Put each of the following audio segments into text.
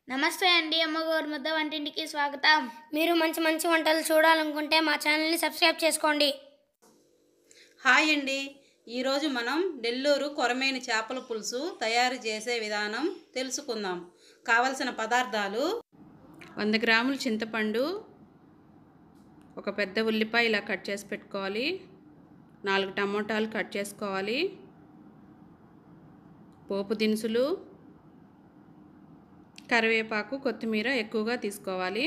నమస్తే అండి, అమ్మగారు ముద్ద వంటింటికి స్వాగతం. మీరు మంచి మంచి వంటలు చూడాలనుకుంటే మా ఛానల్ని సబ్స్క్రైబ్ చేసుకోండి. హాయ్ అండి, ఈరోజు మనం నెల్లూరు కొరమేని చేపల పులుసు తయారు చేసే విధానం తెలుసుకుందాం. కావలసిన పదార్థాలు: 100 గ్రాములు చింతపండు, ఒక పెద్ద ఉల్లిపాయ ఇలా కట్ చేసి పెట్టుకోవాలి, 4 టమోటాలు కట్ చేసుకోవాలి, పోపు దినుసులు, కరివేపాకు, కొత్తిమీర ఎక్కువగా తీసుకోవాలి.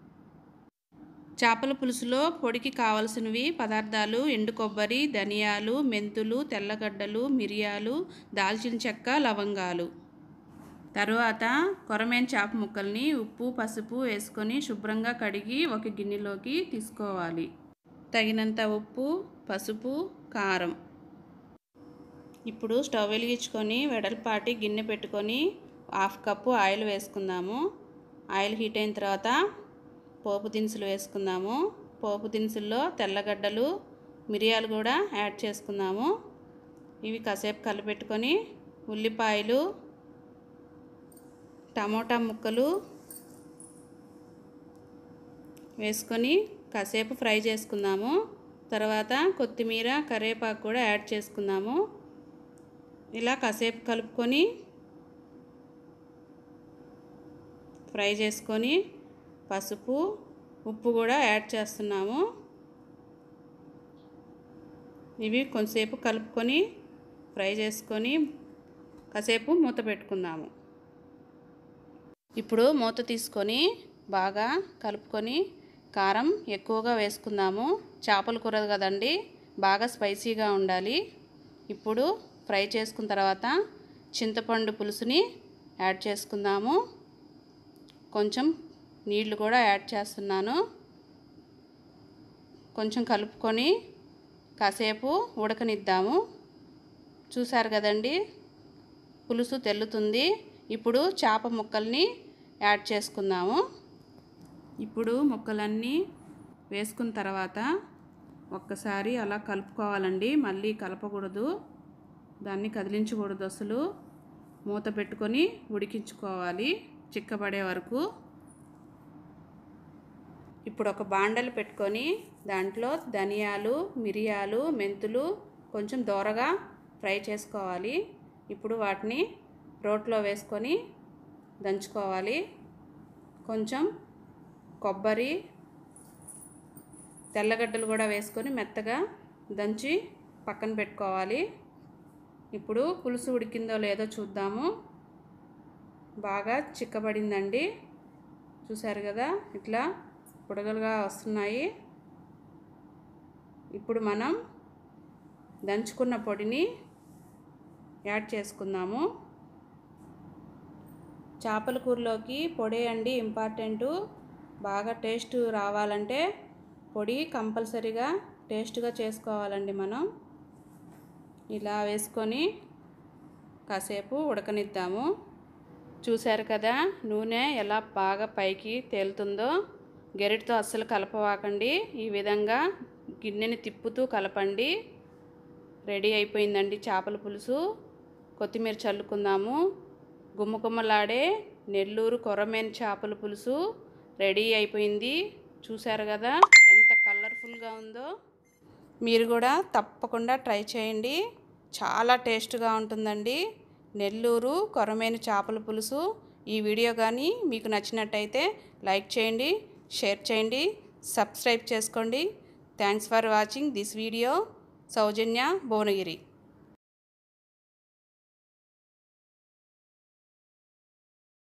చేపల పులుసులో పొడికి కావలసినవి పదార్థాలు: ఎండు కొబ్బరి, ధనియాలు, మెంతులు, తెల్లగడ్డలు, మిరియాలు, దాల్చిన చెక్క, లవంగాలు. తరువాత కొరమేను చేప ముక్కల్ని ఉప్పు, పసుపు వేసుకొని శుభ్రంగా కడిగి ఒక గిన్నెలోకి తీసుకోవాలి. తగినంత ఉప్పు, పసుపు, కారం. ఇప్పుడు స్టవ్ వెలిగించుకొని వెడల్పాటి గిన్నె పెట్టుకొని 1/2 కప్పు ఆయిల్ వేసుకుందాము. ఆయిల్ హీట్ అయిన తర్వాత పోపు దినుసులు వేసుకుందాము. పోపు దినుసుల్లో తెల్లగడ్డలు, మిరియాలు కూడా యాడ్ చేసుకుందాము. ఇవి కాసేపు కలిపెట్టుకొని ఉల్లిపాయలు, టమోటా ముక్కలు వేసుకొని కాసేపు ఫ్రై చేసుకుందాము. తర్వాత కొత్తిమీర, కరివేపాకు కూడా యాడ్ చేసుకుందాము. ఇలా కాసేపు కలుపుకొని ఫ్రై చేసుకొని పసుపు, ఉప్పు కూడా యాడ్ చేస్తున్నాము. ఇవి కొంచెంసేపు కలుపుకొని ఫ్రై చేసుకొని కాసేపు మూత పెట్టుకుందాము. ఇప్పుడు మూత తీసుకొని బాగా కలుపుకొని కారం ఎక్కువగా వేసుకుందాము. చేపల కూర కదండి, బాగా స్పైసీగా ఉండాలి. ఇప్పుడు ఫ్రై చేసుకున్న తర్వాత చింతపండు పులుసుని యాడ్ చేసుకుందాము. కొంచెం నీళ్లు కూడా యాడ్ చేస్తున్నాను. కొంచెం కలుపుకొని కాసేపు ఉడకనిద్దాము. చూసారు కదండి, పులుసు తెల్లుతుంది. ఇప్పుడు చేప ముక్కల్ని యాడ్ చేసుకుందాము. ఇప్పుడు ముక్కలన్నీ వేసుకున్న తర్వాత ఒక్కసారి అలా కలుపుకోవాలండి, మళ్ళీ కలపకూడదు, దాన్ని కదిలించకూడదు అసలు. మూత పెట్టుకొని ఉడికించుకోవాలి చిక్కబడే వరకు. ఇప్పుడు ఒక బాండలు పెట్టుకొని దాంట్లో ధనియాలు, మిరియాలు, మెంతులు కొంచెం దోరగా ఫ్రై చేసుకోవాలి. ఇప్పుడు వాటిని రోట్లో వేసుకొని దంచుకోవాలి. కొంచెం కొబ్బరి, తెల్లగడ్డలు కూడా వేసుకొని మెత్తగా దంచి పక్కన పెట్టుకోవాలి. ఇప్పుడు పులుసు ఉడికిందో లేదో చూద్దాము. బాగా చిక్కబడిందండి, చూసారు కదా, ఇట్లా పొడగలుగా వస్తున్నాయి. ఇప్పుడు మనం దంచుకున్న పొడిని యాడ్ చేసుకుందాము. చేపల కూరలోకి పొడి అండి ఇంపార్టెంటు. బాగా టేస్ట్ రావాలంటే పొడి కంపల్సరీగా టేస్ట్గా చేసుకోవాలండి మనం. ఇలా వేసుకొని కాసేపు ఉడకనిద్దాము. చూశారు కదా, నూనె ఎలా బాగా పైకి తేలుతుందో. గెరిటితో అస్సలు కలపవాకండి, ఈ విధంగా గిన్నెని తిప్పుతూ కలపండి. రెడీ అయిపోయిందండి చేపల పులుసు. కొత్తిమీర చల్లుకుందాము. గుమ్మగుమ్మలాడే నెల్లూరు కొరమేను చేపల పులుసు రెడీ అయిపోయింది. చూశారు కదా ఎంత కలర్ఫుల్గా ఉందో. మీరు కూడా తప్పకుండా ట్రై చేయండి, చాలా టేస్ట్గా ఉంటుందండి నెల్లూరు కొరమేను చేపల పులుసు. ఈ వీడియో కానీ మీకు నచ్చినట్టయితే లైక్ చేయండి, షేర్ చేయండి, సబ్స్క్రైబ్ చేసుకోండి. Thanks for watching this video. Soujanya, Bhuvanagiri.